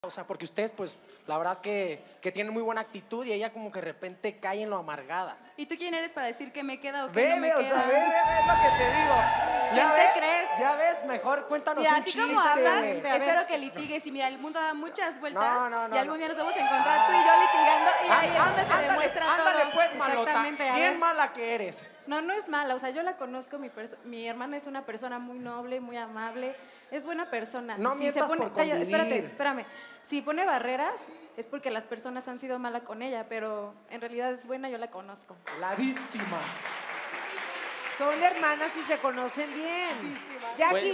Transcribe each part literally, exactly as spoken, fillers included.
O sea, porque ustedes, pues, la verdad que, que tienen muy buena actitud y ella como que de repente cae en lo amargada. ¿Y tú quién eres para decir que me queda o que Ve, no me ve, queda? o sea, ve, ve, ve, es lo que te digo. ¿Quién ¿Ya te ves? crees? Ya ves, mejor cuéntanos Mira, un así chiste. como hablas, güey. espero que litigues. Y mira, el mundo da muchas vueltas No, no, no, y algún no. día nos vamos a encontrar tú y yo litigando y ahí es Á- donde se ándale, demuestra ándale, todo. pues, malota. Exactamente, a Bien ver. mala que eres. No, no es mala, o sea, yo la conozco, mi, perso- mi hermana es una persona muy noble, muy amable, es buena persona. No mientas por Calla, convivir. espérate, espérame. Si pone barreras es porque las personas han sido malas con ella, pero en realidad es buena, yo la conozco. La víctima. Son hermanas y se conocen bien. Jackie,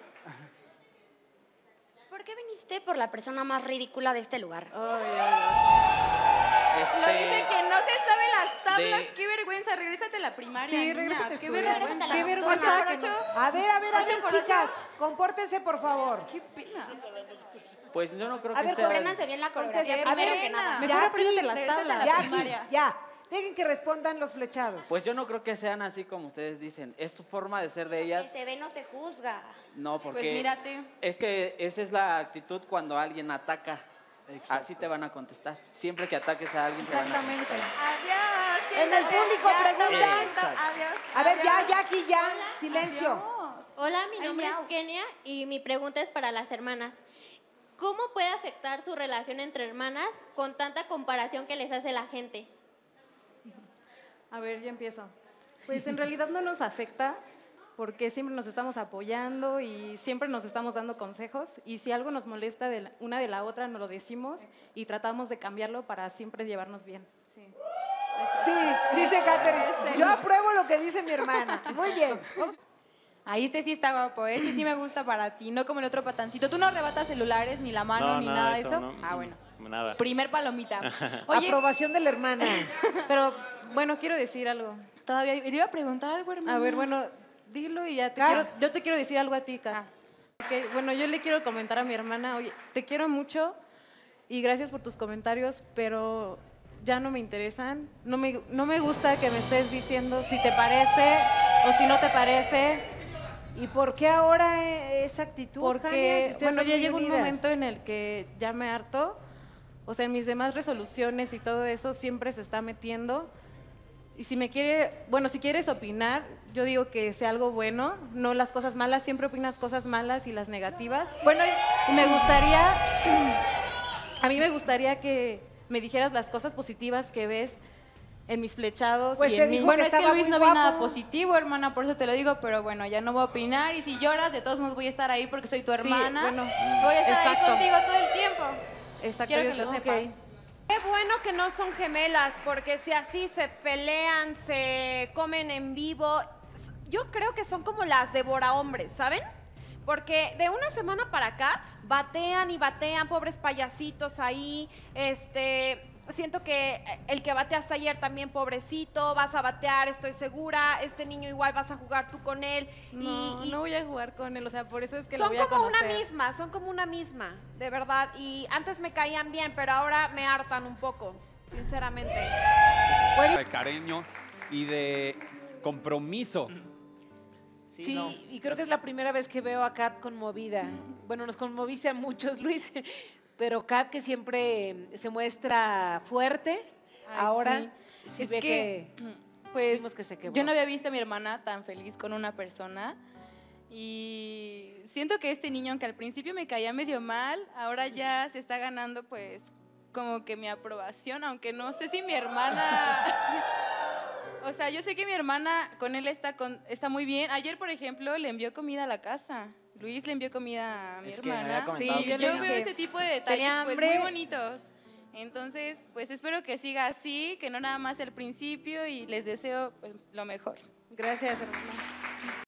¿Por qué viniste por la persona más ridícula de este lugar? Ay, ay, Lo dice quien no se sabe las tablas. de- Qué vergüenza, regrésate a la primaria, Sí, niña. regrésate a Qué estudiar. vergüenza. Qué vergüenza Ocho por que ocho. a ver, a ver, a Ocho ver, por chicas, compórtense por favor. qué pena. Pues yo no creo A que ver, sea... apréndanse bien la coreografía Qué primero pena. que nada. Mejor apréndete las regrésate a tablas. la Jackie, primaria. ya. Dejen que respondan los flechados. Pues yo no creo que sean así como ustedes dicen. Es su forma de ser de Que ellas. se ve no se juzga. No, porque... Pues mírate. Es que esa es la actitud cuando alguien ataca. Así te van a contestar. Siempre que ataques a alguien te van a Exactamente. contestar. Adiós. En el siéntate, público ya, preguntan. Exacto. Adiós. A ver, ya, adiós. Jackie, ya. Silencio. Adiós. Hola, mi Ay, nombre miau. es Kenia y mi pregunta es para las hermanas. ¿Cómo puede afectar su relación entre hermanas con tanta comparación que les hace la gente? A ver, yo empiezo. Pues en realidad no nos afecta porque siempre nos estamos apoyando y siempre nos estamos dando consejos y si algo nos molesta de la- una de la otra nos lo decimos y tratamos de cambiarlo para siempre llevarnos bien. Sí. Sí, dice Catherine. Ese. Yo apruebo lo que dice mi hermana. Muy bien. Ahí este sí está guapo, este sí me gusta para ti, no como el otro patancito. ¿Tú no arrebatas celulares, ni la mano, No, ni nada nada de de eso, eso? no. Ah, bueno. Nada. Primer palomita. Oye, Aprobación de la hermana. Pero bueno, quiero decir algo. todavía le iba a preguntar algo, hermano. A ver, bueno, dilo y ya te Kat. quiero, yo te quiero decir algo a ti, Kat. Ah. Ok, bueno, yo le quiero comentar a mi hermana, oye, te quiero mucho y gracias por tus comentarios, pero ya no me interesan. No me, no me gusta que me estés diciendo si te parece o si no te parece, ¿Y por qué ahora eh, esa actitud, Jania, si porque, ustedes bueno, son ya muy llegó un unidas? momento en el que ya me harto. O sea, en mis demás resoluciones y todo eso siempre se está metiendo. Y si me quiere, bueno, si quieres opinar, yo digo que sea algo bueno, no las cosas malas, siempre opinas cosas malas y las negativas. Bueno, y me gustaría, a mí me gustaría que me dijeras las cosas positivas que ves en mis flechados Pues y te en mí. dijo Bueno, que es que estaba Luis muy no ve nada guapo. positivo, hermana, por eso te lo digo, pero bueno, ya no voy a opinar. Y si lloras, de todos modos voy a estar ahí porque soy tu hermana. bueno, voy a estar exacto. ahí contigo todo el tiempo. Exacto, Quiero yo- que lo ok. sepas. Qué bueno que no son gemelas, porque si así se pelean, se comen en vivo, yo creo que son como las devora hombres, ¿saben? Porque de una semana para acá batean y batean, pobres payasitos ahí, este, siento que el que batea hasta ayer también pobrecito, vas a batear, estoy segura, este niño igual vas a jugar tú con él. No, y, y no voy a jugar con él, o sea, por eso es que lo son voy a como una conocer. misma, son como una misma, de verdad. Y antes me caían bien, pero ahora me hartan un poco, sinceramente. De cariño y de compromiso. Sí, no, y creo que es la primera vez que veo a Kat conmovida. Bueno, nos conmoviste a muchos, Luis, pero Kat que siempre se muestra fuerte, Ay, ahora sí. sí Es ve que, que... Pues vimos que se quebró. yo no había visto a mi hermana tan feliz con una persona y siento que este niño, aunque al principio me caía medio mal, ahora ya se está ganando pues como que mi aprobación, aunque no sé si mi hermana... O sea, yo sé que mi hermana con él está, con, está muy bien. Ayer, por ejemplo, le envió comida a la casa. Luis le envió comida a mi Es que me había hermana. comentado Sí, que yo tenía- veo ese tipo de detalles Tenía pues hambre. muy bonitos. Entonces, pues espero que siga así, que no nada más el principio y les deseo pues, lo mejor. Gracias, hermana.